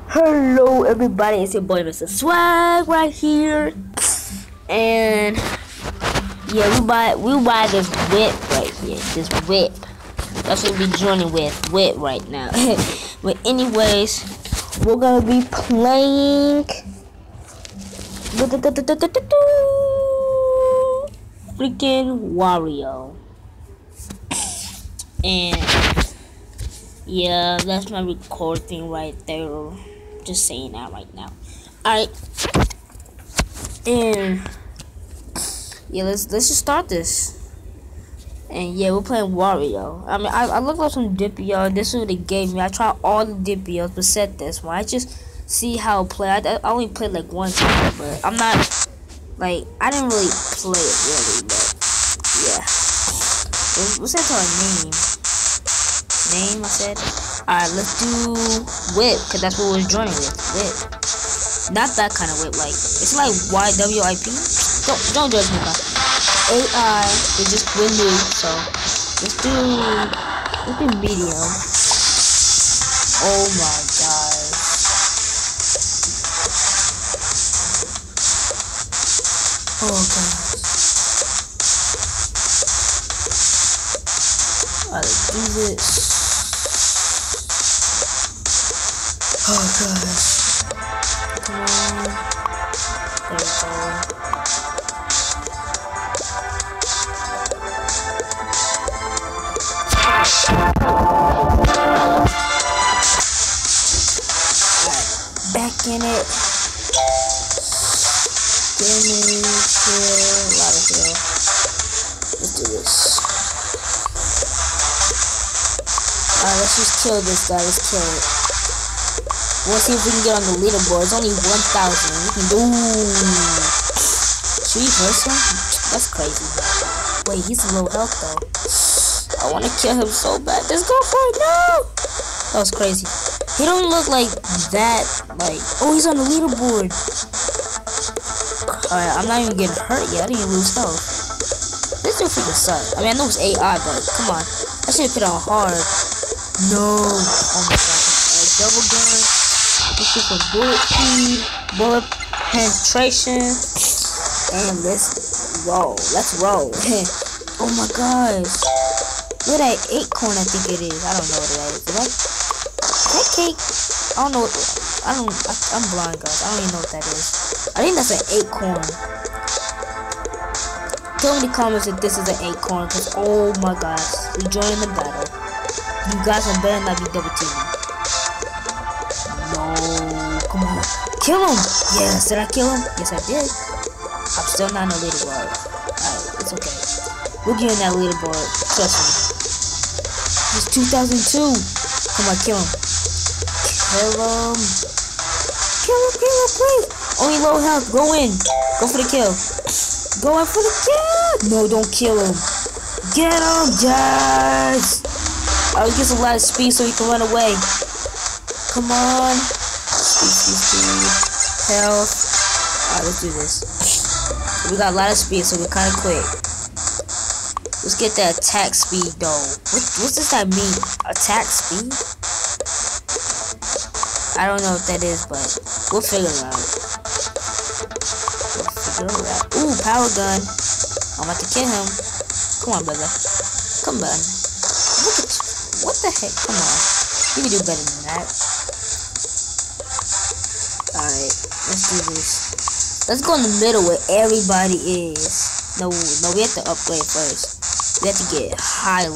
Hello everybody, it's your boy Mr. Swag right here. And yeah, we buy this whip right here. This whip. That's what we'll be joining with. Whip right now. But anyways, we're gonna be playing freaking Wario. And yeah, that's my record thing right there. Just saying that right now. Alright. And yeah, let's just start this. And yeah, we're playing Wario. I mean, I looked up some Dippio. This is what they gave me. I tried all the Dippios, but set this one. I just see how it play. I only played like one time, but I'm not like I didn't really play it really, but yeah. What's that our name? I said. Alright, let's do whip, cause that's what we're joining with. Whip. Not that kind of whip, like it's like YWIP. Don't judge me, guys. AI is just we're new, so let's do medium. Oh my god. Oh god. Alright, let's do this. Oh gosh. Come on. There we go. Back in it. Damage here. A lot of heal. Let's do this. Alright, let's just kill this guy. Let's kill it. We'll see if we can get on the leaderboard. It's only 1,000. We can do. Should we hurt him? That's crazy. Wait, he's low health though. I want to kill him so bad. Let's go for it. No! That was crazy. He don't look like that. Like, oh, he's on the leaderboard. Alright, I'm not even getting hurt yet. I didn't even lose health. This dude freaking sucks. I mean, I know it's AI, but come on. I should have put on hard. No. Oh my god. Double gun. Let's get some bullet speed, bullet penetration, and let's roll. Oh my gosh. Look at that acorn, I think it is. I don't know what that is. That cake? I don't know. I'm blind, guys. I don't even know what that is. I think that's an acorn. Tell me in the comments if this is an acorn, because oh my gosh. We joined the battle. You guys better not be double teaming. No, come on. Kill him! Yes, did I kill him? Yes, I did. I'm still not on the leaderboard. Alright, it's okay. We'll get in that leaderboard. Trust me. It's 2002. Come on, kill him. Kill him. Kill him, please. Only low health. Go in. Go for the kill. Go in for the kill. No, don't kill him. Get him, yes. I'll get a lot of speed so he can run away. Come on. Speed. Health. Alright, let's do this. We got a lot of speed, so we're kind of quick. Let's get that attack speed, though. What does that mean? Attack speed? I don't know what that is, but we'll figure it out. Ooh, power gun. I'm about to kill him. Come on, brother. Come on. Look at you. What the heck? Come on. You can do better than that. Alright, let's do this. Let's go in the middle where everybody is. No, we have to upgrade first. We have to get high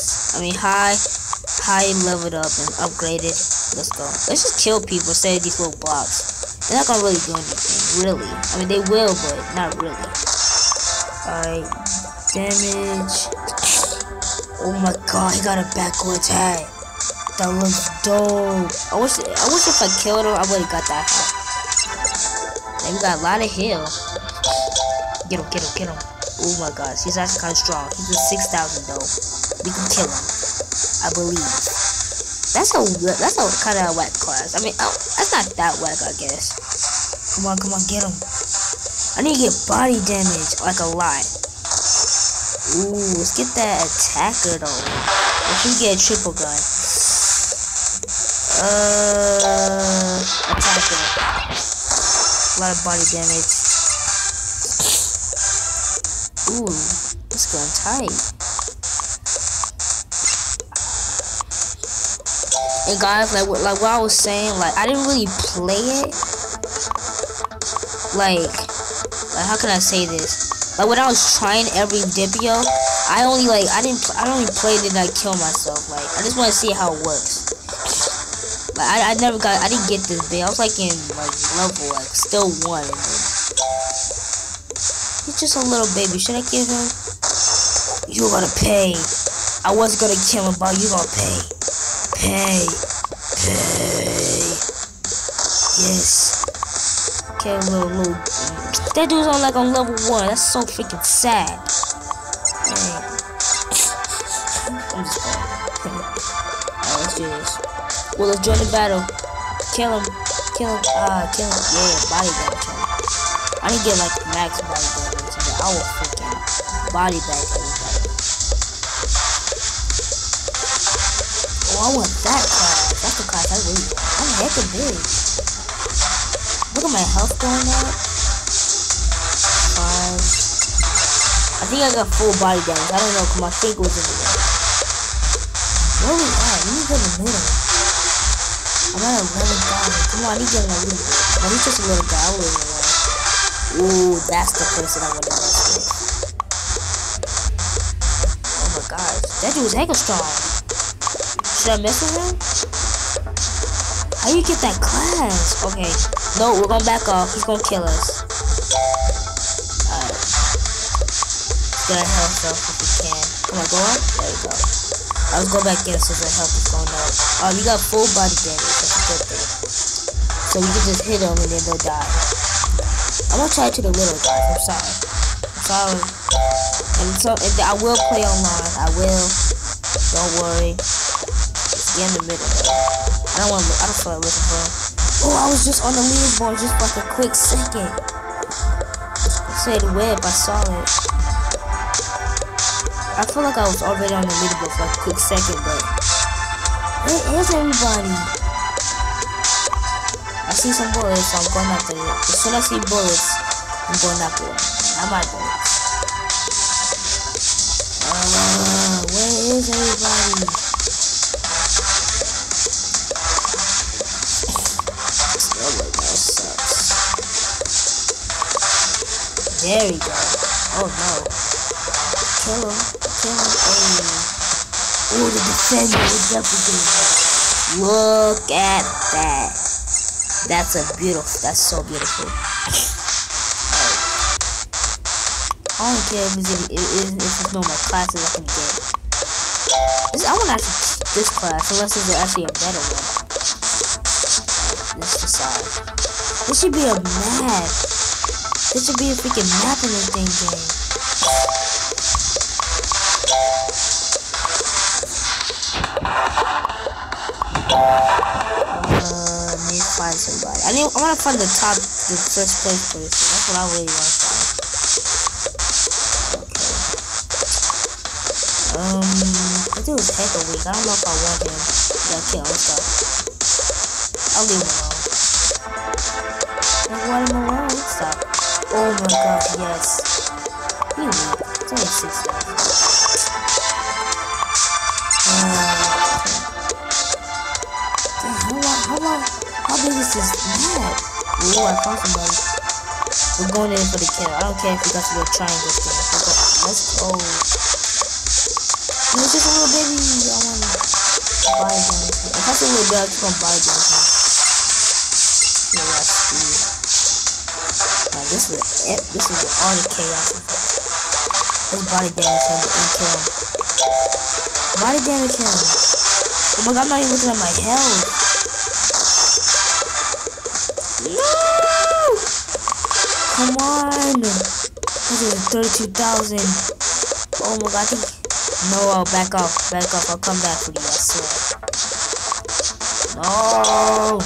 leveled up and upgraded. Let's go. Let's just kill people instead of these little blocks. They're not gonna really do anything, really. I mean, they will, but not really. Alright, damage. Oh my god, he got a backward attack. That looks dope. I wish if I killed him, I would've got that health. And we got a lot of heal. Get him. Oh my gosh, he's actually kind of strong. He's at 6,000 though. We can kill him, I believe. That's a kind of whack class. I mean, that's not that whack, I guess. Come on, get him. I need to get body damage, like a lot. Ooh, let's get that attacker though. Let's get a triple gun. A lot of body damage. Ooh, it's going tight. And guys, like what I was saying, like I didn't really play it. Like how can I say this? Like when I was trying every video, I only played it and I kill myself. Like I just want to see how it works. Like I didn't get this big. I was like in like level like still 1. And then he's just a little baby. Should I give him? You gotta pay. I was gonna kill him, but you gonna pay. Pay. Yes. Okay, little. That dude's on like on level 1. That's so freaking sad. Man. I'm just going. Alright, let's do this. Well, let's join the battle. Kill him. Kill him. Kill him. Yeah, body damage him. I didn't get like max body damage, but I will freaking body bag everybody. Oh, I want that class. That's the class I really want. I'm hecka big. Look at my health going up. 5. I think I got full body damage. I don't know, cause my finger was in the way. Where we at? We need to go in the middle. I'm at 11,000. Come on, I need to get in a little bit. But he's just a little guy. I wouldn't know. Ooh, that's the person I want to mess with. Oh my gosh. That dude was hecka strong. Should I mess with him? How you get that class? Okay. No, we're gonna back off. He's gonna kill us. Alright. Get our health up if we can. Come on, go up. There we go. Let's go back in since our health is going up. We got full body damage. That's a good thing. So we can just hit them and then they'll die. I'm gonna try to the little guys. I'm sorry. And I will play online. I will. Don't worry. Just get in the middle. I don't feel like looking for him. Oh, I was just on the leaderboard just for like a quick second. I said web. I saw it. I feel like I was already on the leaderboard for like a quick second, but where's everybody? I see some bullets, so I'm going after it. As soon as I see bullets, I'm going after it. Not my bullets. Where is everybody? Oh my god, that sucks. There we go. Oh no. Kill him. Oh, the defender is definitely good. Look at that. That's so beautiful. I don't care if it's normal classes I can get. I want to actually this class, unless there's actually a better one. Let's decide. This should be a map. This should be a freaking map in this dang game. Need to find somebody. I want to find the first place person. That's what I really want to find. Okay. This dude was hecka weak. I don't know if I want him. Yeah, kill him. Let's go. I'll leave him alone. Let him alone. Stop. Oh my god, yes. He weak. It's only 6,000. How big is this map? Ooh, I found somebody. We're going in for the kill. I don't care if we got to go triangle skin. Let's go. It's just a little baby. I want to buy damage. If I see a little bit, I'm just going to buy damage. Yeah, that's speed. This is all the chaos. Let's body damage him and kill him. Body damage him. Oh my god, I'm not even looking at my health. Come on! This is 32,000. Oh my god, I think. No, I'll back off. I'll come back for you, I swear. No!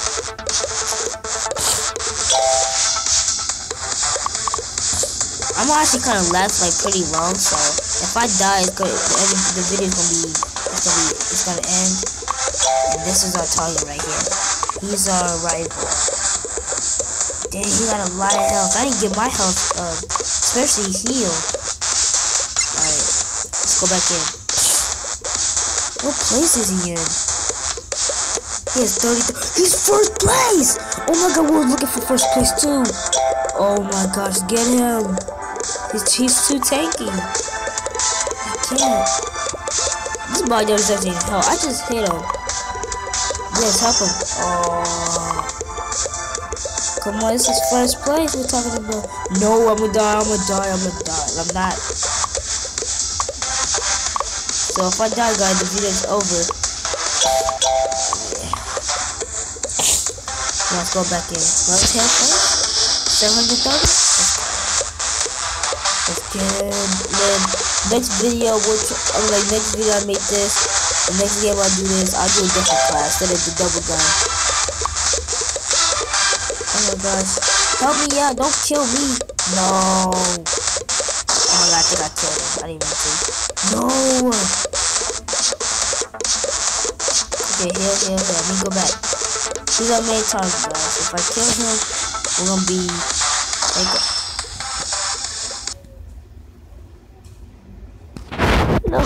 I'm actually kind of last like pretty long, so if I die, the video's gonna end. And this is our target right here. He's our rival. Dang, he got a lot of health. I didn't get my health up, especially heal. Alright, let's go back in. What place is he in? He has 30. He's first place! Oh my god, we're looking for first place too. Oh my gosh, get him. He's too tanky. I can't. This boy doesn't need help. I just hit him. Yes, help him. Oh. Come on, this is first place we're talking about. No, I'm gonna die, I'm gonna die. I'm not. So if I die, guys, the video's over. Let's go back in. Let's hit first. 730. Let's get it. Then next video, next video I make this. The next game I do this, I'll do a different class instead of the double gun. Oh my gosh. Help me out, don't kill me. No. Oh my god, I think I killed him. I didn't even see. No. Okay, heal. Let me go back. He's our main target, guys. If I kill him, we're gonna be like no.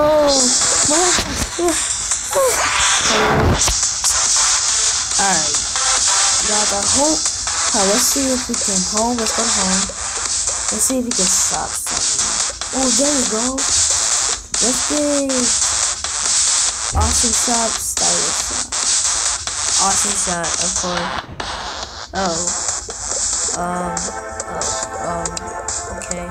Alright. Got the hope. Alright, let's see if we can home. Let's go home. Let's see if we can stop something. Oh, there we go. Let's get awesome shot, stylish shot. Awesome shot, of course. Okay.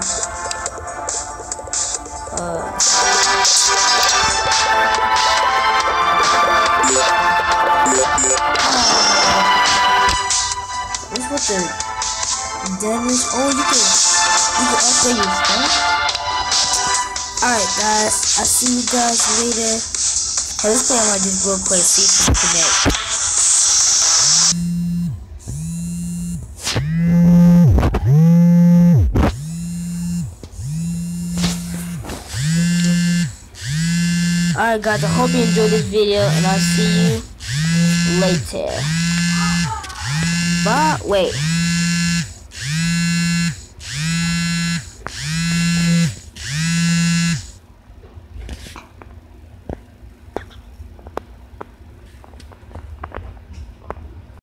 What's with the damage? Oh, you can upgrade your stuff. Alright, guys. I'll see you guys later. Hey, let's play on this real quick. See if we can connect. Alright guys, I hope you enjoyed this video and I'll see you later. But wait.